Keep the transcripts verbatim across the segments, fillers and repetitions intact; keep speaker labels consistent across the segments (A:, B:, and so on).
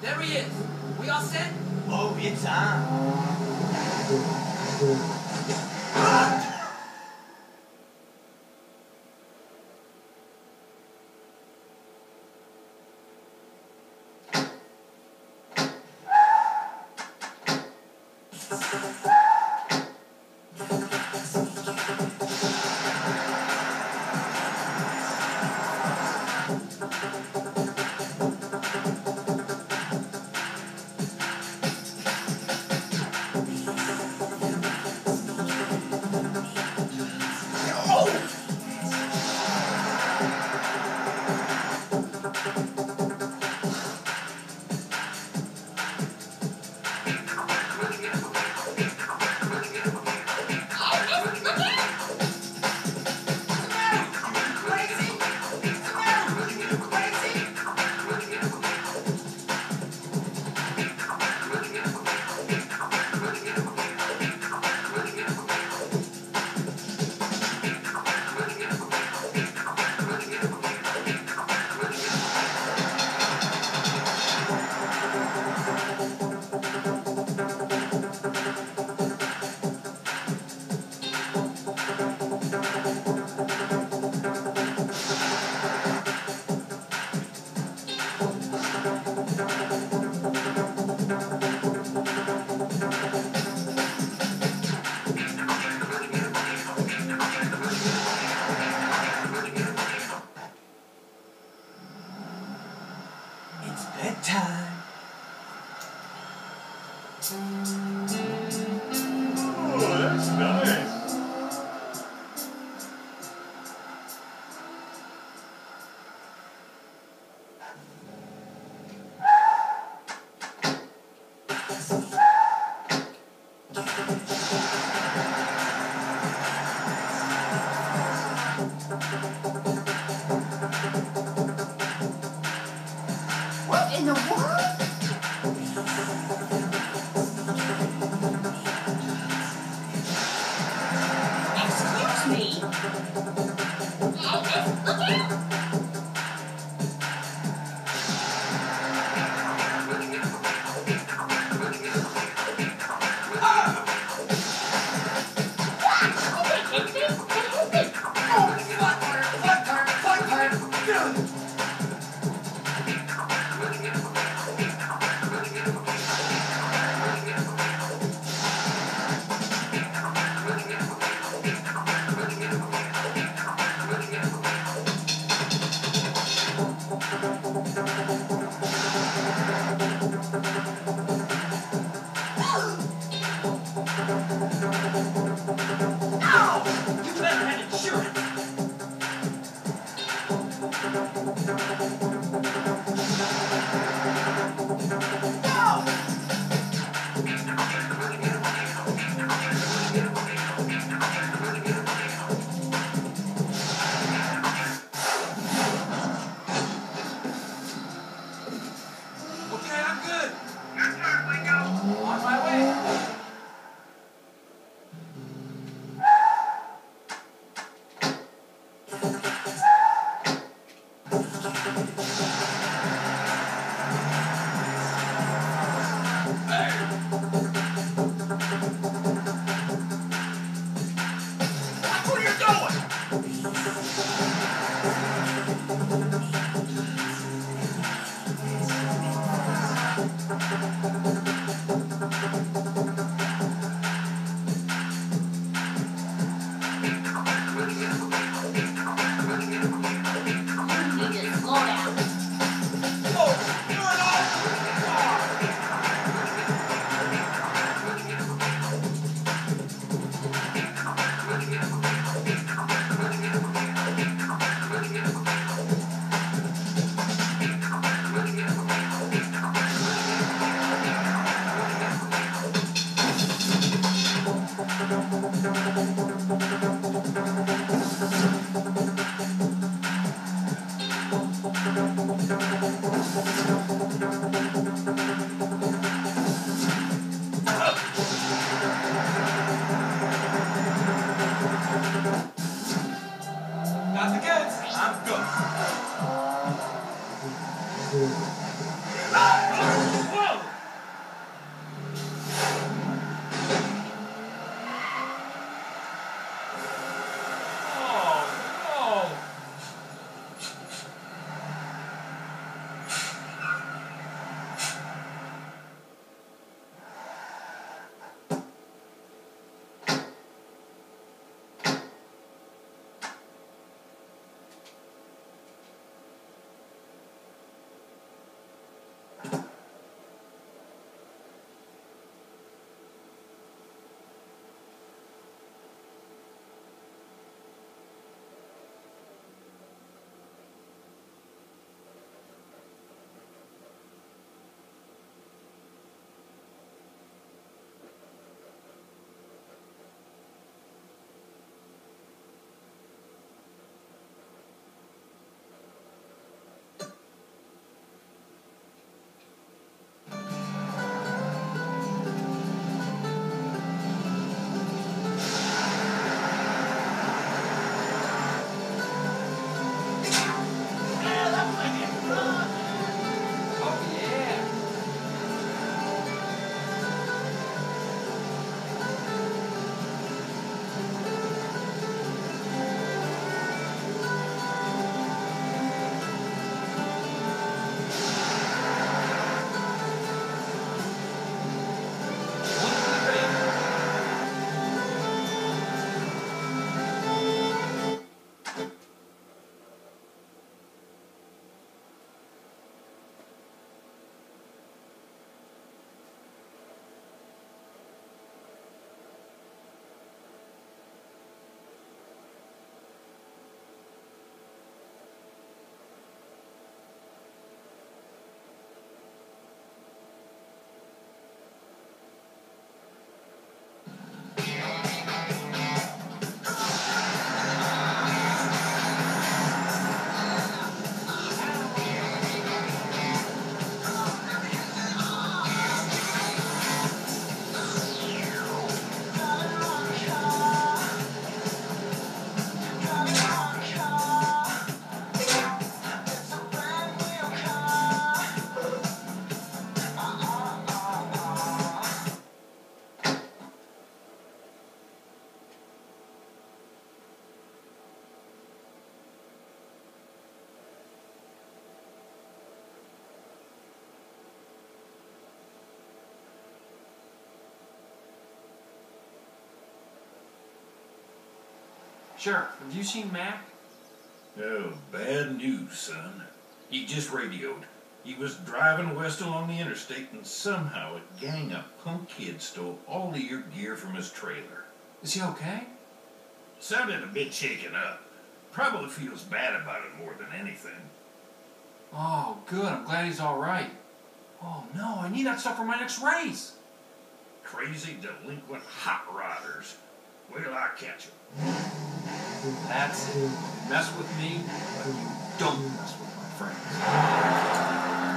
A: There he is. We all set?
B: Oh, it's on. It's bedtime.
C: Oh, that's nice.
D: What in the world? Excuse me? Hey, miss, look out!
B: Ah!
E: Sheriff, have you seen Mac?
C: Oh, bad news, son. He just radioed. He was driving west along the interstate and somehow a gang of punk kids stole all of your gear from his trailer.
E: Is he okay?
C: Sounded a bit shaken up. Probably feels bad about it more than anything.
E: Oh, good. I'm glad he's all right. Oh, no, I need that stuff for my next race.
C: Crazy delinquent hot rodders. Wait till I catch them.
E: That's it. You mess with me, but you don't mess with my friends.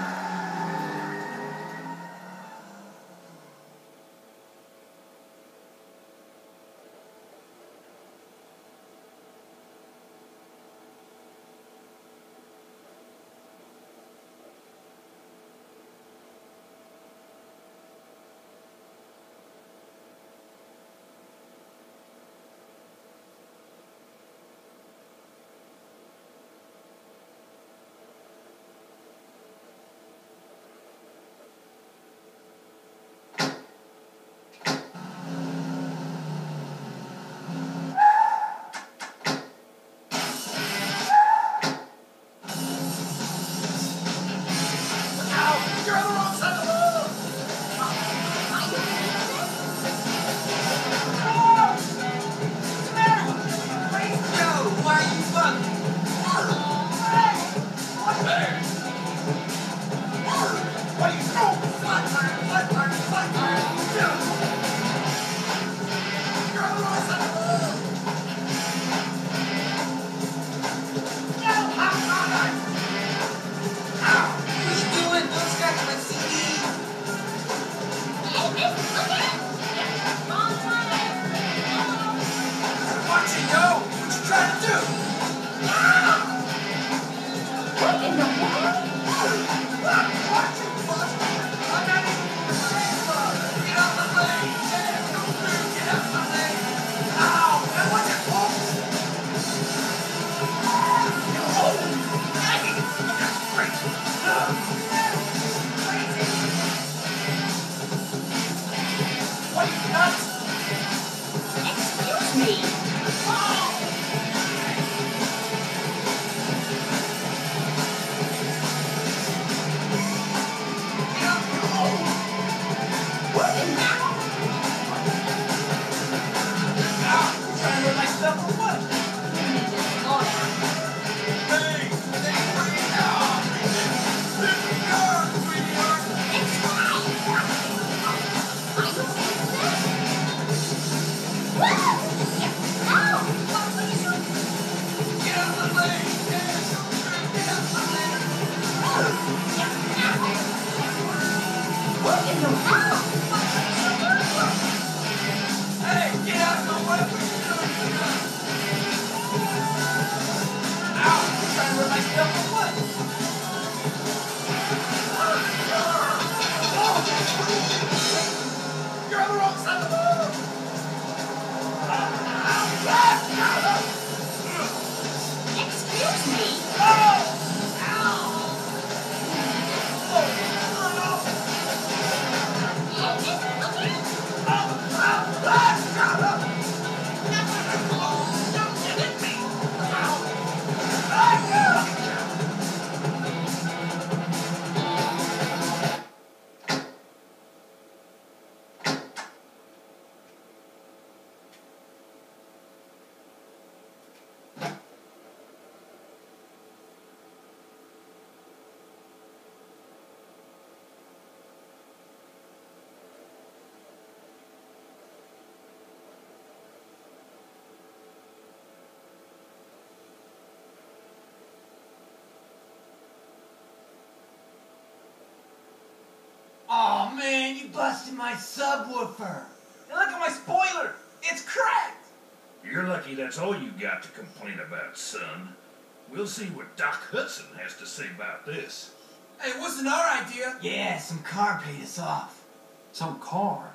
B: Aw, oh, man, you busted my subwoofer. And look at my spoiler. It's cracked.
C: You're lucky that's all you got to complain about, son. We'll see what Doc Hudson has to say about this.
A: Hey, it wasn't our idea.
B: Yeah, some car paid us off.
E: Some car?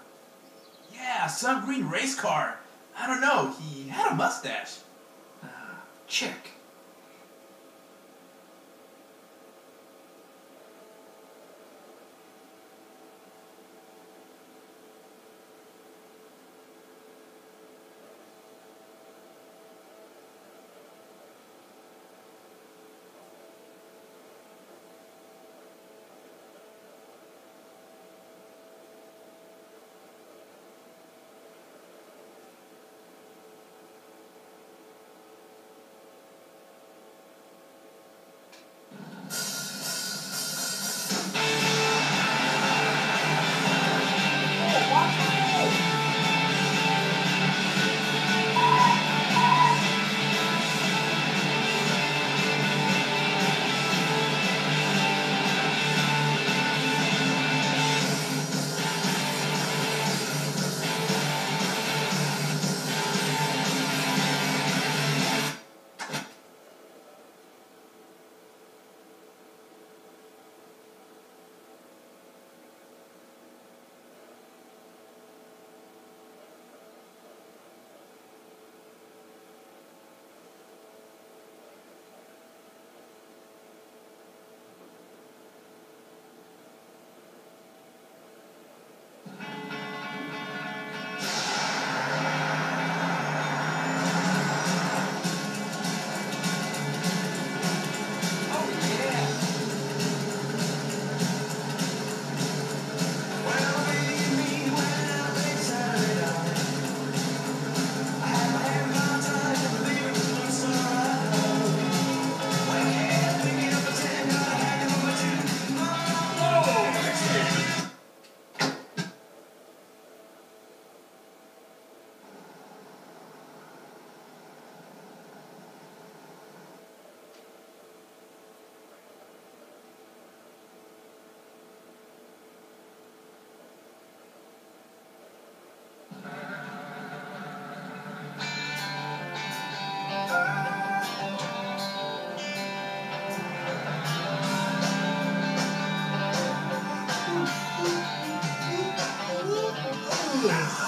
A: Yeah, some green race car. I don't know, he had a mustache.
E: Uh, check.
F: English.